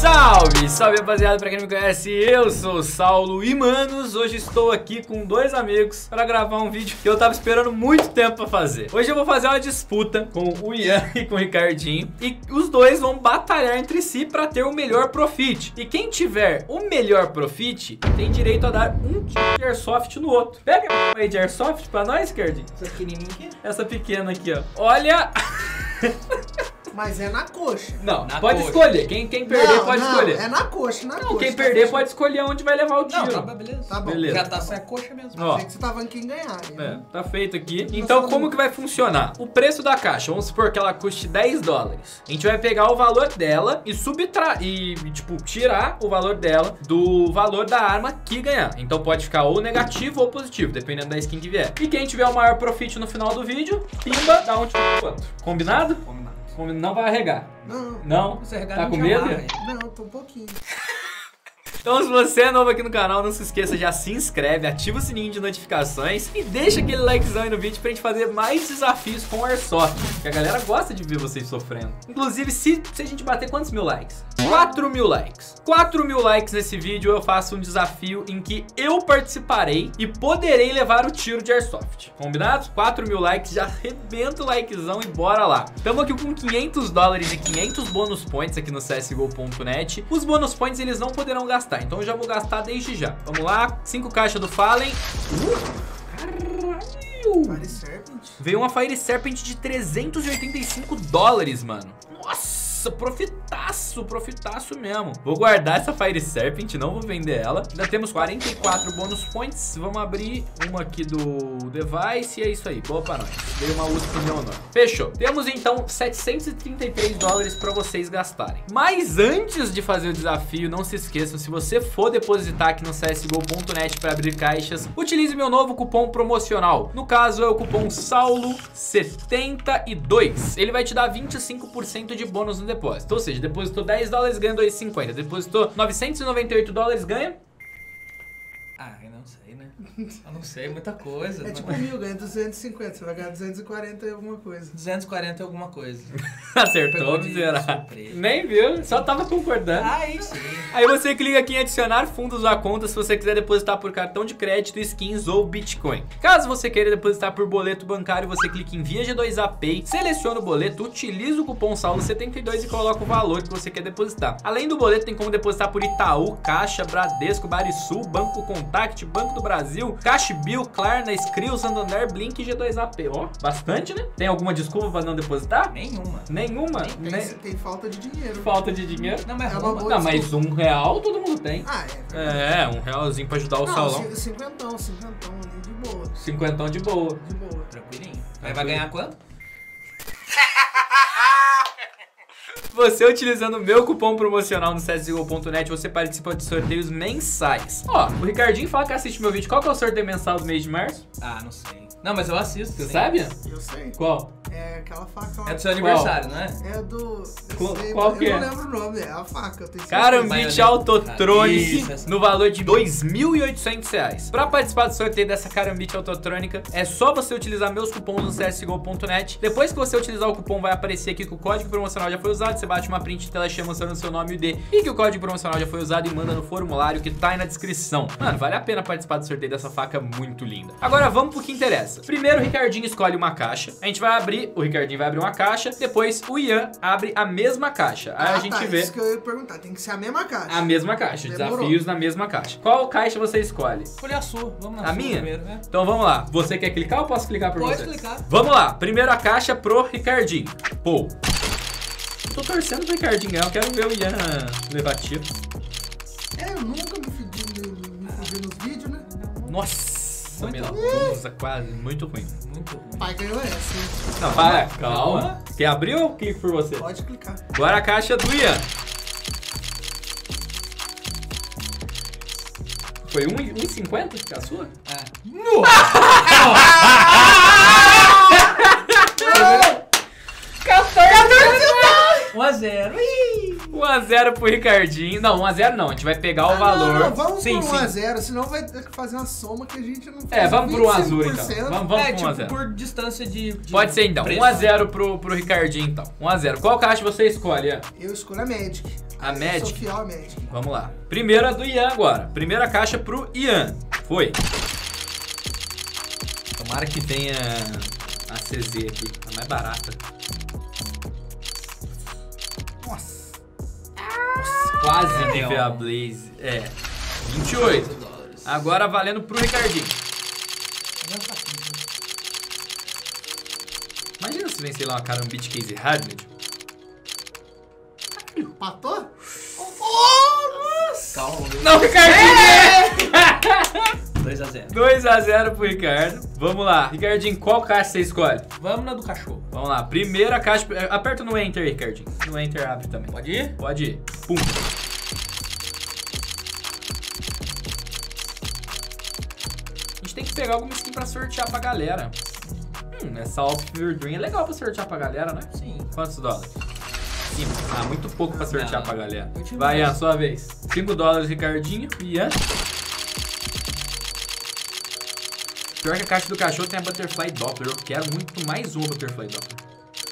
Salve, salve rapaziada, pra quem não me conhece, eu sou o Saulo e manos, hoje estou aqui com dois amigos para gravar um vídeo que eu tava esperando muito tempo pra fazer. Hoje eu vou fazer uma disputa com o Ian e com o Ricardinho e os dois vão batalhar entre si pra ter o melhor profit. E quem tiver o melhor profit tem direito a dar um tiro de airsoft no outro. Pega aí de airsoft pra nós, Ricardinho. Essa pequenininha aqui? Essa pequena aqui, ó. Olha... Mas é na coxa. Não, na pode coxa. escolher. Quem perder pode escolher. É na coxa, na coxa. Quem perder pode escolher onde vai levar o tiro. Não, tá, beleza. Tá bom. Beleza. Já tá sem a coxa mesmo. Ó. Achei que você tava em quem ganhar. É, tá feito aqui. Então como que vai funcionar? O preço da caixa, vamos supor que ela custe 10 dólares. A gente vai pegar o valor dela e tirar o valor dela do valor da arma que ganhar. Então pode ficar ou negativo ou positivo, dependendo da skin que vier. E quem tiver o maior profit no final do vídeo, pimba, dá um tiro pro outro. Combinado? Combinado. Não vai arregar. Não, Não? Você arregar, Tá não com te medo? amarra, não, tô um pouquinho. Então se você é novo aqui no canal, não se esqueça, já se inscreve, ativa o sininho de notificações e deixa aquele likezão aí no vídeo pra gente fazer mais desafios com o Airsoft, que a galera gosta de ver vocês sofrendo. Inclusive, se a gente bater quantos mil likes? 4.000 likes. 4.000 likes nesse vídeo eu faço um desafio em que eu participarei e poderei levar o tiro de Airsoft. Combinado? 4.000 likes, já arrebenta o likezão e bora lá. Estamos aqui com 500 dólares e 500 bônus points aqui no CSGO.net. Os bônus points eles não poderão gastar, então eu já vou gastar desde já. Vamos lá, 5 caixas do Fallen. Caralho! Fire Serpent. Veio uma Fire Serpent de 385 dólares, mano. Nossa, profitaço mesmo. Vou guardar essa Fire Serpent, não vou vender ela. Ainda temos 44 bônus points. Vamos abrir uma aqui do device e é isso aí, boa pra nós. Veio uma USP em meu nome. Fechou. Temos então 733 dólares pra vocês gastarem. Mas antes de fazer o desafio, não se esqueçam, se você for depositar aqui no CSGO.net pra abrir caixas, utilize meu novo cupom promocional. No caso é o cupom SAULO72. Ele vai te dar 25% de bônus no depósito. Ou seja, depositou 10 dólares, ganha 2,50. Depositou 998 dólares, ganha... Ah, eu não sei, né? Eu não sei, muita coisa. É tipo 1.000, ganha 250. Você vai ganhar 240 e alguma coisa. 240 e alguma coisa. Acertou, Pegou de miserável. surpresa. Nem viu, só tava concordando. Aí sim. Aí você clica aqui em adicionar fundos à conta se você quiser depositar por cartão de crédito, skins ou Bitcoin. Caso você queira depositar por boleto bancário, você clica em Via G2A Pay, seleciona o boleto, utiliza o cupom SAULO72 e coloca o valor que você quer depositar. Além do boleto, tem como depositar por Itaú, Caixa, Bradesco, Barisul, Banco Contact, Banco do Brasil, Cashbill, Klarna, Skrill, Santander, Blink e G2AP. Ó, bastante, né? Tem alguma desculpa pra não depositar? Nenhuma. Nenhuma? Tem falta de dinheiro. Falta de dinheiro? Não, mas É uma arruma. boa. Não, mas R$1 todo mundo tem. Ah, É, R$1 pra ajudar o salão. Cinquentão ali de boa. 50 de boa. De boa. Tranquilinho. Aí vai ganhar quanto? Você utilizando o meu cupom promocional no CSGO.net, você participa de sorteios mensais. Ó, o Ricardinho fala que assiste meu vídeo. Qual que é o sorteio mensal do mês de março? Ah, não sei. Não, mas eu assisto. Você sim. sabe? Eu sei. Qual? É aquela faca lá. É do seu aniversário, não é? É do... Qual que é? Eu não lembro o nome, é a faca. Eu tenho Carambite Isso, Autotronic essa. no valor de R$2.800. Pra participar do sorteio dessa Carambite Autotrônica, é só você utilizar meus cupons no CSGO.net. Depois que você utilizar o cupom, vai aparecer aqui que o código promocional já foi usado. Você bate uma print de tela cheia mostrando o seu nome e o ID e que o código promocional já foi usado e manda no formulário que tá aí na descrição. Mano, vale a pena participar do sorteio dessa faca muito linda. Agora vamos pro que interessa. Primeiro o Ricardinho escolhe uma caixa. A gente vai abrir, o Ricardinho vai abrir uma caixa. Depois o Ian abre a mesma caixa. Aí a gente vê... Isso que eu ia perguntar, tem que ser a mesma caixa. A mesma caixa, Demorou. desafios na mesma caixa. Qual caixa você escolhe? Escolha a sua. Vamos na A sua minha? primeiro, né? Então vamos lá. Você quer clicar ou posso clicar por Pode você? clicar. Vamos lá. Primeiro a caixa pro Ricardinho. Pô. Tô torcendo pro Ricardinho ganhar. Eu quero ver o Ian levar tiro. Eu nunca me fudi nos vídeos, né? Nossa, Muito medusa, quase. Muito ruim. Muito ruim. Pai ganhou essa, hein? Não, para. Calma. Quer abrir ou eu clico por você? Pode clicar. Agora a caixa do Ian. Foi 1,50 que é a sua? É. 1-0. 1-0 pro Ricardinho. Não, 1-0 não. A gente vai pegar o valor. Não, vamos sim, por sim. 1-0, senão vai ter que fazer uma soma que a gente não faz. É, vamos pro 1 azul então. 25%. Vamos É, pro 1 a tipo, 0. por distância de Pode ser então. preço. 1 a 0 pro Ricardinho então. 1 a 0. Qual caixa você escolhe, Ian? Eu escolho a Magic. A Magic. Sou fiel a Magic. Vamos lá. Primeira do Ian agora. Primeira caixa pro Ian. Foi. Tomara que tenha a CZ aqui. A mais barata. Nossa. Nossa, quase me veio a Blaze. É. 28. Agora valendo pro Ricardinho. Imagina se vem, sei lá, uma Karambit Case Hardmed. Empatou? Calma, Não, Ricardinho! 2x0. 2x0 pro Ricardo. Vamos lá. Ricardinho, qual caixa você escolhe? Vamos na do cachorro. Vamos lá. Primeira caixa. Aperta no Enter, Ricardinho. No Enter abre também. Pode ir? Pode ir. Pum. A gente tem que pegar alguma skin pra sortear pra galera. Essa Alp Fever Dream é legal pra sortear pra galera, né? Sim. Quantos dólares? 5. Ah, muito pouco pra sortear Não. pra galera. Muito Vai, mais. Ian, sua vez. 5 dólares, Ricardinho. Ian. Pior que a caixa do cachorro tem a Butterfly Doppler. Eu quero muito mais uma Butterfly Doppler.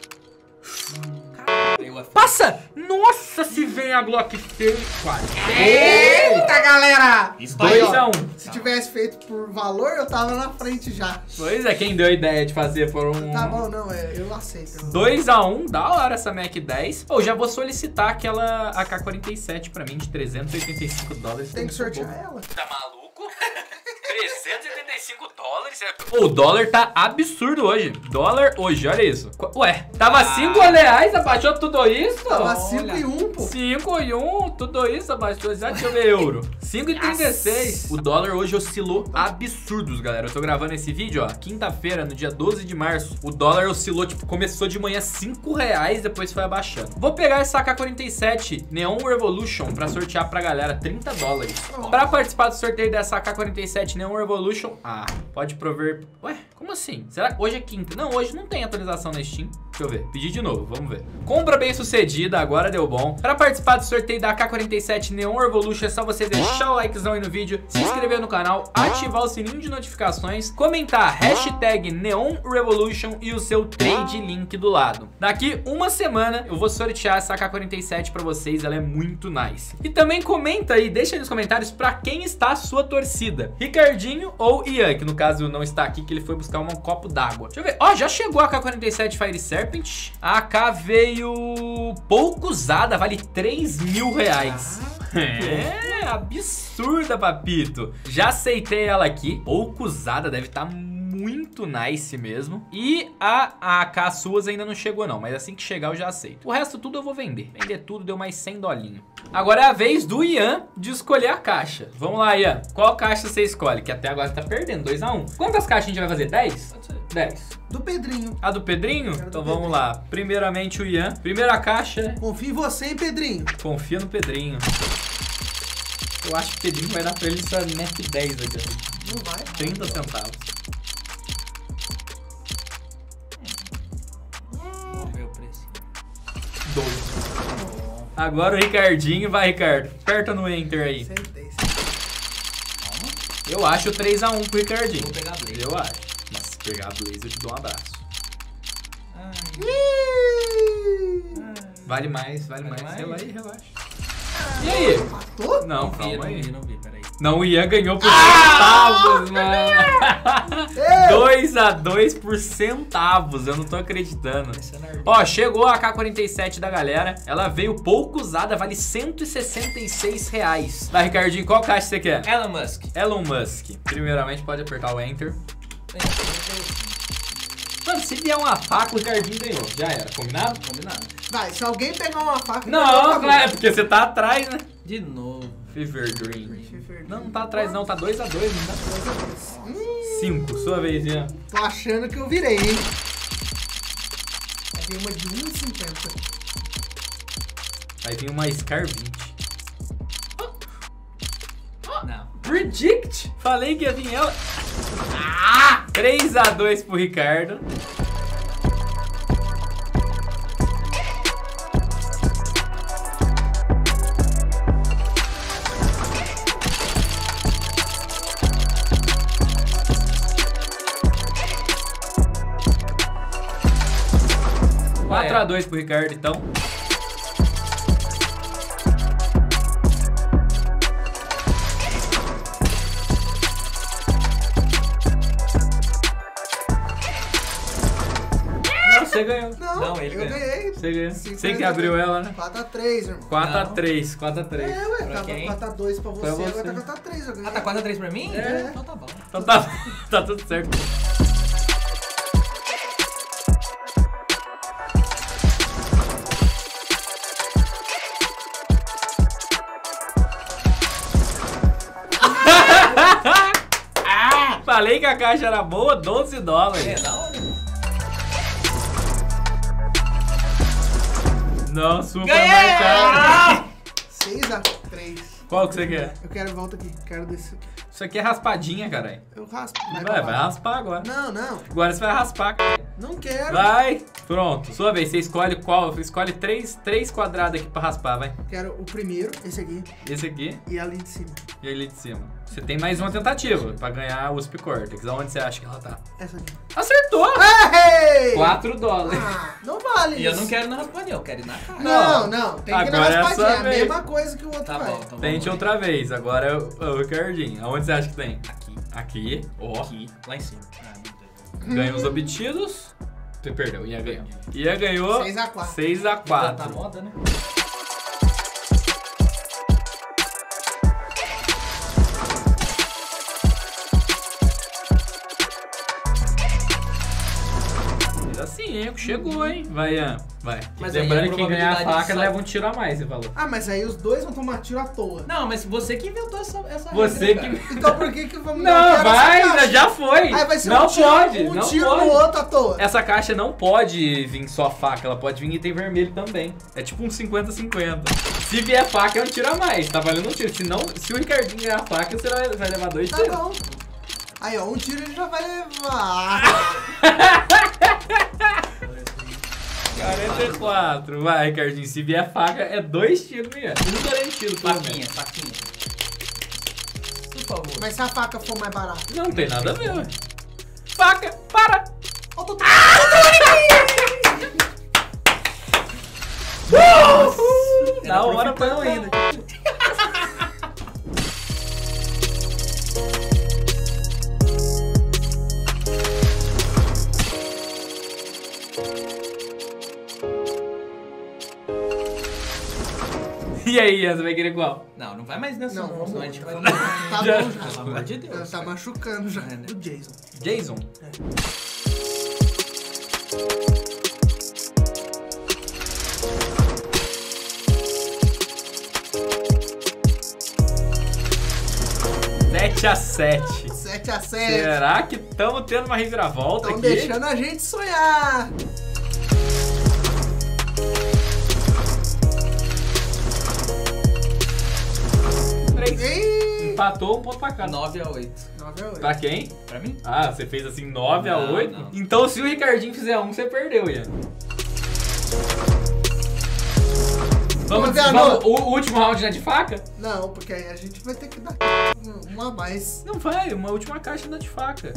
Passa! Nossa, se vem a Glock 6. Quase. Eita, galera! 2x1. Se tivesse feito por valor, eu tava na frente já. Pois é, quem deu a ideia de fazer foram... Tá bom, não, eu aceito. 2x1, da hora essa Mac 10. Pô, já vou solicitar aquela AK-47 pra mim de 385 dólares. Tem que sortear ela. Tá maluco? 385 dólares? O dólar tá absurdo hoje. Dólar hoje, olha isso. Ué, tava 5 reais, abaixou tudo isso? Tava 5 e 1, pô. 5 e 1, tudo isso abaixou. Já deixa eu ver euro. 5,36. O dólar hoje oscilou absurdos, galera. Eu tô gravando esse vídeo, ó, quinta-feira, no dia 12 de março. O dólar oscilou, tipo, começou de manhã 5 reais, depois foi abaixando. Vou pegar essa AK-47 Neon Revolution pra sortear pra galera, 30 dólares. Pra participar do sorteio dessa AK-47 Neon Revolution, pode prover... Ué, como assim? Será que hoje é quinta? Não, hoje não tem atualização na Steam. Deixa eu ver. Pedir de novo, vamos ver. Compra bem sucedida, agora deu bom. Pra participar do sorteio da AK-47 Neon Revolution, é só você deixar o likezão aí no vídeo, se inscrever no canal, ativar o sininho de notificações, comentar hashtag Neon Revolution e o seu trade link do lado. Daqui uma semana eu vou sortear essa AK-47 pra vocês, ela é muito nice. E também comenta aí, deixa aí nos comentários pra quem está a sua torcida. Ricardinho ou Ian, que no caso não está aqui, que ele foi buscar um copo d'água. Deixa eu ver. Ó, já chegou a AK-47 Fire Serpent. A AK veio pouco usada, vale 3.000 reais. É, absurda, papito. Já aceitei ela aqui. Pouco usada, deve estar muito nice mesmo. E a AK suas ainda não chegou não, mas assim que chegar eu já aceito. O resto tudo eu vou vender. Vender tudo deu mais 100 dolinho. Agora é a vez do Ian de escolher a caixa. Vamos lá, Ian. Qual caixa você escolhe? Que até agora tá perdendo, 2x1. Quantas caixas a gente vai fazer? 10? Pode ser. 10. Do Pedrinho. A do Pedrinho? Quero Então do vamos Pedrinho. lá. Primeiramente o Ian. Primeira caixa. Confio em você, hein, Pedrinho? Confia no Pedrinho. Eu acho que o Pedrinho vai dar pra ele essa Mac 10 aqui. Não vai. 30 centavos. Vamos ver o preço. 2. Agora o Ricardinho. Vai, Ricardo. Aperta no Enter aí. Acertei. Eu acho 3x1 pro Ricardinho. Vou pegar a Blaze. Eu acho. Mas se pegar a Blaze eu te dou um abraço. Ai, Vale mais, vale mais. mais? Relaxa. E aí? Matou? Não, calma aí. não vi, peraí. Não, o Ian ganhou por centavos, mano. 2x2 por centavos. Eu não tô acreditando. Ó, chegou a AK-47 da galera. Ela veio pouco usada, vale 166 reais. Tá, Ricardinho, qual caixa você quer? Elon Musk. Elon Musk. Primeiramente, pode apertar o Enter. Mano, se vier uma faca, o Ricardinho ganhou. Já era, combinado? Combinado. Vai, se alguém pegar uma faca... Não, acabou. é porque você tá atrás, né? De novo. Fever Dream. Fever Não, Dream. não tá atrás não, tá 2x2, não tá 5, sua vez, Ian. Tô achando que eu virei, hein? Vai vir uma de 1,50. Vai vir uma Scar 20. Não. Predict! Falei que ia vir ela. 3x2 pro Ricardo. Ué. 4x2 pro Ricardo, então. Você ganhou. Não, ele eu ganhou. ganhei. Você ganhou. 50. Você que abriu ela, né? 4x3, irmão. 4x3, 4x3. É, ué, Pra tava quem? 4x2 pra você, Pra você. agora tá 4x3, eu ganhei. Ah, tá 4x3 pra mim? É. Então tá bom. Então tá tudo certo. Falei que a caixa era boa, 12 dólares. É, da hora. Não, supermercado. 6x3. Qual que você quer? Eu quero, volta aqui, quero descer. Isso aqui é raspadinha, caralho. Eu raspo. Vai raspar agora. Não, Agora você vai raspar, cara. não quero. Vai. Pronto, sua vez. Você escolhe qual? Escolhe três quadrados aqui pra raspar, vai. Quero o primeiro, esse aqui, Esse aqui e ali de cima. e ali de cima. Você tem mais uma tentativa pra ganhar a USP Cortex. Aonde você acha que ela tá? Essa aqui. Acertou! Ei! 4 dólares. Ah, não vale E eu isso. não quero na raspadinha, eu quero ir na cara. Não, tem que ir na Agora é a raspadinha. sua É a vez. mesma coisa que o outro Tá vai. bom, então Tente vamos lá. outra vez. Agora é o Ricardinho. Aonde você acha que tem? Aqui, Aqui. Ó. aqui, lá em cima. Ah, não tem. Ganha os obtidos. Você perdeu. Ia ganhou. Ia ganhou 6x4. 6x4. Tá moda, né? Assim, hein? Chegou, hein? Vai, Ian. Vai. Mas aí lembrando a que quem ganhar a probabilidade faca de leva um tiro a mais, você falou. Ah, mas aí os dois vão tomar tiro à toa. Não, mas você que inventou essa Você regra, que. cara. Então por que vamos Não, quero essa vai, caixa? já foi. Aí vai ser não um tiro, pode, um não tiro pode. no outro à toa. Essa caixa não pode vir só faca, ela pode vir item vermelho também. É tipo um 50-50. Se vier faca, é um tiro a mais, tá valendo um tiro. Se o Ricardinho ganhar a faca, você vai levar 2 Tá tiros. bom. Aí, ó, um tiro ele já vai levar. 44. Vai, Ricardinho. Se vier faca, é 2 tiros, minha. Um garantido, pelo menos. Faquinha, faquinha. Por favor. Mas se a faca for mais barata? Não tem nada a ver, ué. Faca, para! Ó, tô Da hora pra não ainda. E aí, Ian, você vai querer qual? Não, não vai mais nessa Não, não, vamos senão a gente vai... Tá Já- bom já. Pelo amor de Deus. Tá machucando já. É, né? O Jason. Jason. Sete a 7. 7x7. Será que estamos tendo uma reviravolta Estão aqui? deixando a gente sonhar. Três. Ei! Empatou um ponto pra cá. 9x8. 9x8. Pra quem? Pra mim? Ah, você fez assim 9 a Não, 8? não. Então se o Ricardinho fizer um, você perdeu, Ian. Vamos, Não, vamos, o último round não é de faca? Não, porque aí a gente vai ter que dar um a mais. Não vai, uma última caixa não é de faca.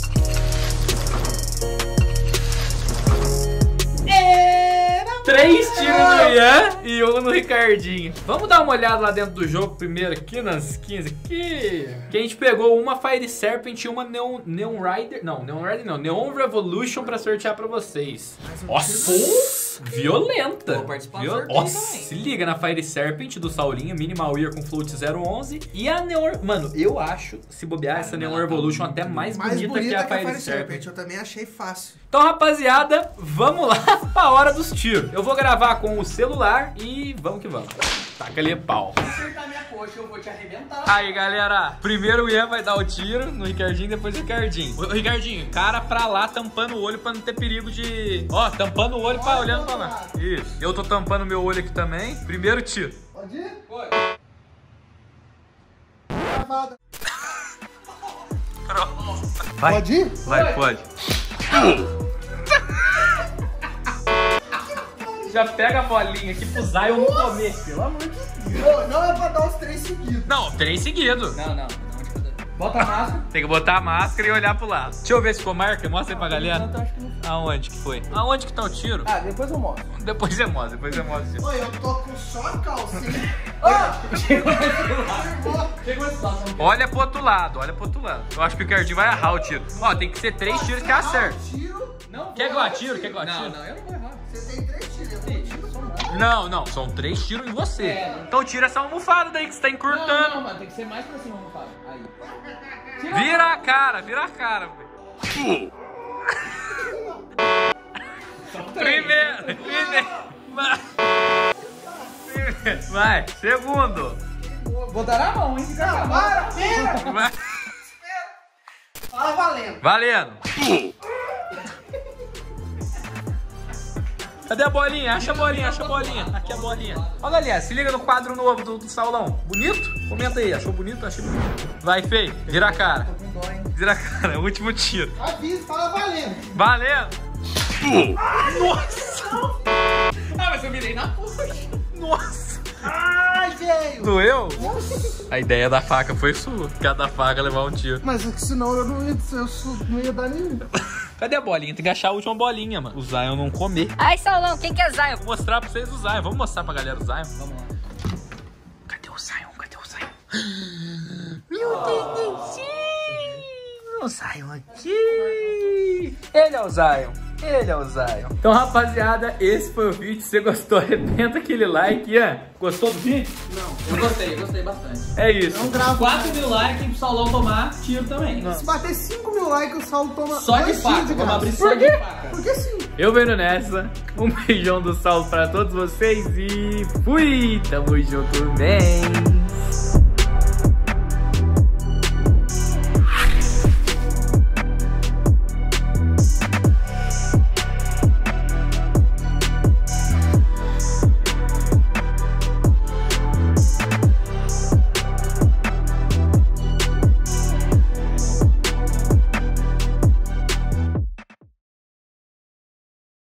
3 tiros no Ian e 1 no Ricardinho. Vamos dar uma olhada lá dentro do jogo primeiro aqui nas skins aqui. Que a gente pegou uma Fire Serpent e uma Neon Rider. Não, Neon Rider não. Neon Revolution pra sortear pra vocês. Nossa, violenta. Vou participar do sorteio Nossa, também. se liga na Fire Serpent do Saulinho, Minimal Ear com float 011. E a Neon... Mano, eu acho, se bobear, essa Neon Revolution até mais bonita que a Fire Serpent. Eu também achei fácil. Então, rapaziada, vamos lá pra hora dos tiros. Eu vou gravar com o celular e vamos que vamos. Taca ali pau. Se acertar minha coxa, eu vou te arrebentar. Aí, galera, primeiro o Ian vai dar o tiro no Ricardinho, depois o Ricardinho. O Ricardinho, cara pra lá, tampando o olho pra não ter perigo de... Ó, tampando o olho pra olhando pra lá. Isso. Eu tô tampando meu olho aqui também. Primeiro tiro. Pode ir? Foi. Gravada. Vai. Pode ir? Vai, pode. Já pega a bolinha aqui pro Zion não comer. Pelo amor de Deus. Não é pra dar os 3 seguidos. Não, 3 seguidos. Não. Bota a máscara. Tem que botar a máscara e olhar pro lado. Deixa eu ver se ficou marca. Mostra aí pra galera. Eu acho que não. Aonde que foi? Aonde que tá o tiro? Ah, depois eu mostro. Depois você mostra, depois você mostra. Oi, eu tô com só a calcinha. Chegou esse lado. Olha pro outro lado, olha pro outro lado. Eu acho que o Ricardinho vai errar o tiro. Ó, tem que ser 3 tiros que acerta. Tiro. Não, Quer que eu atiro? Quer que eu atiro? Não, eu não vou errar. Você tem 3 tiros, eu vou tirar só um. Não, são 3 tiros em você. É. Então tira essa almofada daí que você tá encurtando. Não, mano, tem que ser mais pra cima, vamos falar. Aí. Vira a cara, velho. Primeiro. Vai, segundo. Vou dar a mão, hein? Não, para, pera! Vai. Fala valendo. Valendo. Cadê a bolinha? Acha a bolinha. Aqui a bolinha. Ó, galera, se liga no quadro novo do Saulão. Bonito? Comenta aí, achou bonito? Achei bonito. Vai, Fei, vira a cara. Tô com dó, hein? Vira a cara, último tiro. Avisa, fala valendo. Valendo. Nossa. Ah, mas eu virei na puxa. Nossa. Ai, velho. Doeu? A ideia da faca foi sua. Cada faca levar um tiro. Mas é que senão eu não ia dar nenhum. Cadê a bolinha? Tem que achar a última bolinha, mano. O Zion não comer. Ai, Saulão, quem que é Zion? Vou mostrar pra vocês o Zion. Vamos mostrar pra galera o Zion. Vamos lá. Cadê o Zion? Meu Deus do céu! O Zion aqui! Ele é o Zion. Então, rapaziada, esse foi o vídeo. Se você gostou, arrebenta aquele like. Ian, gostou do vídeo? Eu gostei bastante. É isso. Não grava. 4 mil likes pro Saulão tomar tiro também. Se bater 5 mil likes, o Saulo toma Só de 2 faca, tiros de vamos graça. abrir só de faca. Porque sim. Eu venho nessa. Um beijão do Saulo pra todos vocês e fui! Tamo junto, man!